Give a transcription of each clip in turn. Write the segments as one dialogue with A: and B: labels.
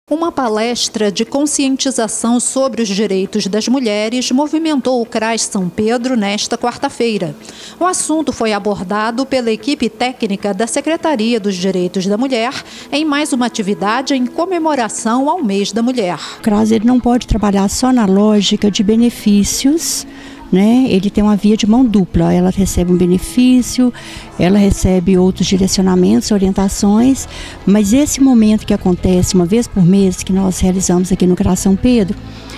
A: Uma palestra de conscientização sobre os direitos das mulheres movimentou o CRAS São Pedro nesta quarta-feira. O assunto foi abordado pela equipe técnica da Secretaria dos Direitos da Mulher em mais uma atividade em comemoração ao Mês da Mulher.
B: O CRAS ele não pode trabalhar só na lógica de benefícios, né? Ele tem uma via de mão dupla, ela recebe um benefício, ela recebe outros direcionamentos, orientações, mas esse momento que acontece uma vez por mês, que nós realizamos aqui no CRAS São Pedro,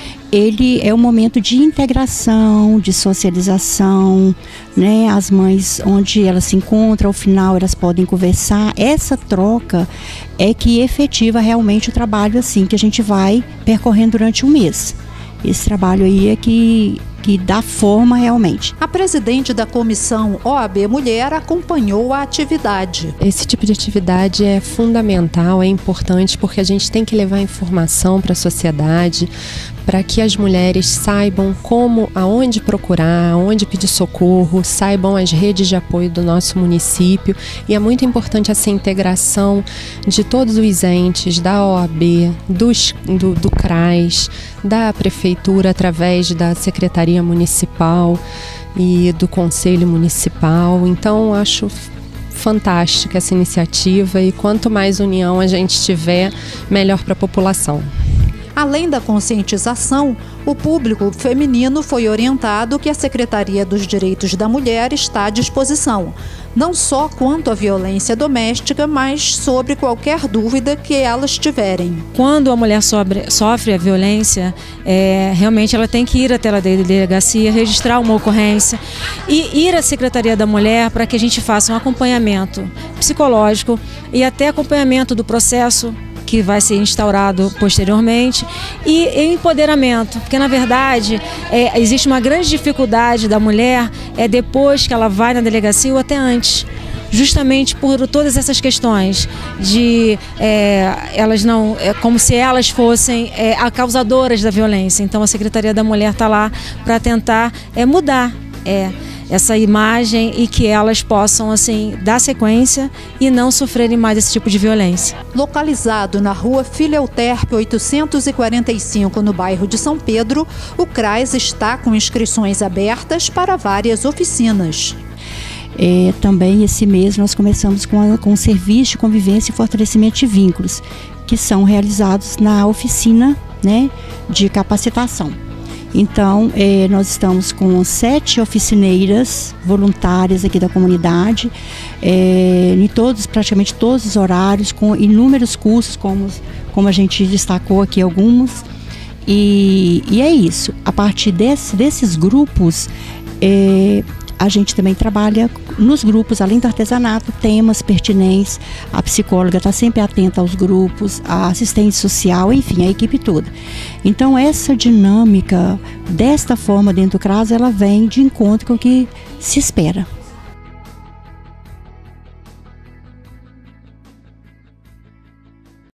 B: ele é um momento de integração, de socialização, né? As mães, onde elas se encontram, ao final elas podem conversar. Essa troca é que efetiva realmente o trabalho assim que a gente vai percorrendo durante um mês. Esse trabalho aí é que dá forma realmente.
A: A presidente da comissão OAB Mulher acompanhou a atividade.
C: Esse tipo de atividade é fundamental, é importante, porque a gente tem que levar informação para a sociedade, para que as mulheres saibam aonde procurar, aonde pedir socorro, saibam as redes de apoio do nosso município. E é muito importante essa integração de todos os entes, da OAB, do CRAS, da Prefeitura, através da Secretaria Municipal e do Conselho Municipal. Então, acho fantástica essa iniciativa e quanto mais união a gente tiver, melhor para a população.
A: Além da conscientização, o público feminino foi orientado que a Secretaria dos Direitos da Mulher está à disposição, não só quanto à violência doméstica, mas sobre qualquer dúvida que elas tiverem.
D: Quando a mulher sofre a violência, realmente ela tem que ir até a delegacia, registrar uma ocorrência e ir à Secretaria da Mulher para que a gente faça um acompanhamento psicológico e até acompanhamento do processo que vai ser instaurado posteriormente, e empoderamento, porque na verdade existe uma grande dificuldade da mulher depois que ela vai na delegacia ou até antes, justamente por todas essas questões de elas não, como se elas fossem a causadoras da violência. Então a Secretaria da Mulher está lá para tentar mudar essa imagem e que elas possam assim dar sequência e não sofrerem mais esse tipo de violência.
A: Localizado na rua Fileuterpe 845, no bairro de São Pedro, o CRAS está com inscrições abertas para várias oficinas.
B: Também esse mês nós começamos com o serviço de convivência e fortalecimento de vínculos, que são realizados na oficina, né, de capacitação. Então, nós estamos com 7 oficineiras voluntárias aqui da comunidade, praticamente todos os horários, com inúmeros cursos, como a gente destacou aqui alguns. E é isso. A partir desses grupos, a gente também trabalha nos grupos, além do artesanato, temas pertinentes. A psicóloga está sempre atenta aos grupos, a assistente social, enfim, a equipe toda. Então, essa dinâmica, desta forma dentro do CRAS, ela vem de encontro com o que se espera.